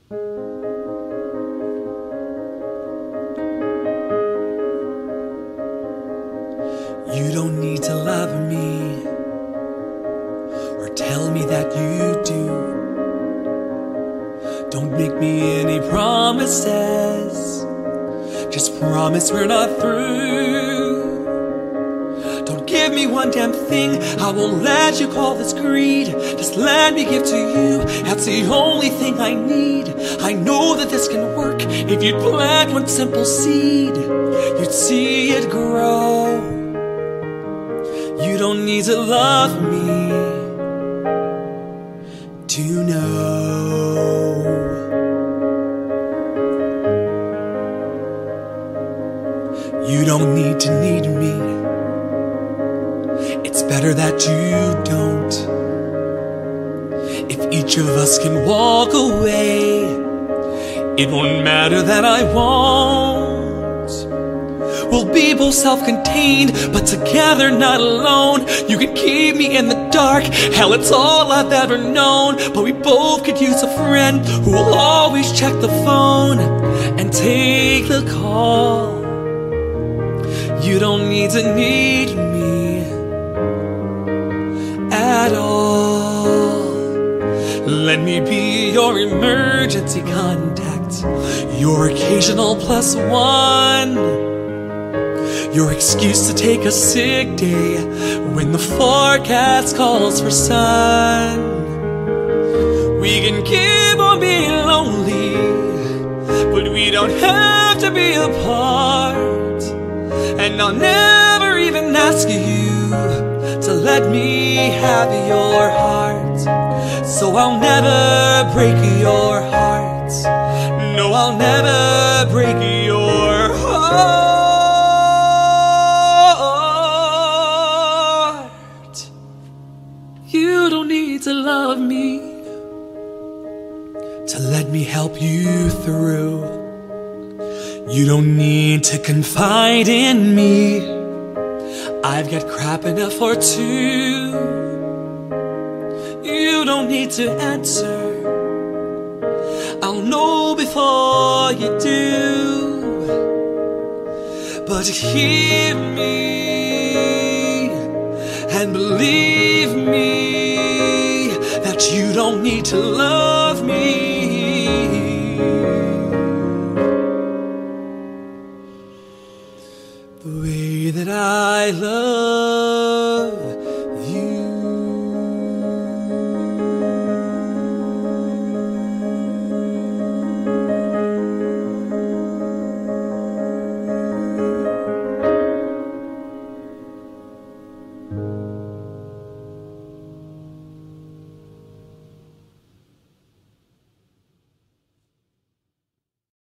You don't need to love me or tell me that you do. Don't make me any promises. Just promise we're not through. Don't give me one damn thing. I won't let you call this greed. Just let me give to you. That's the only thing I need. I know that this can work. If you'd plant one simple seed, you'd see it grow. You don't need to love me to know. You don't need to need me. It's better that you don't. If each of us can walk away, it won't matter that I won't. We'll be both self-contained, but together, not alone. You can keep me in the dark, hell, it's all I've ever known. But we both could use a friend who will always check the phone and take the call. You don't need to need me at all. Let me be your emergency contact, your occasional +1. Your excuse to take a sick day when the forecast calls for sun. We can keep on being lonely, but we don't have to be apart. And I'll never even ask you to let me have your heart. So I'll never break your heart. No, I'll never break your heart. You don't need to love me to let me help you through. You don't need to confide in me. I've got crap enough for two. You don't need to answer. I'll know before you do. But hear me and believe me that you don't need to love me the way that I love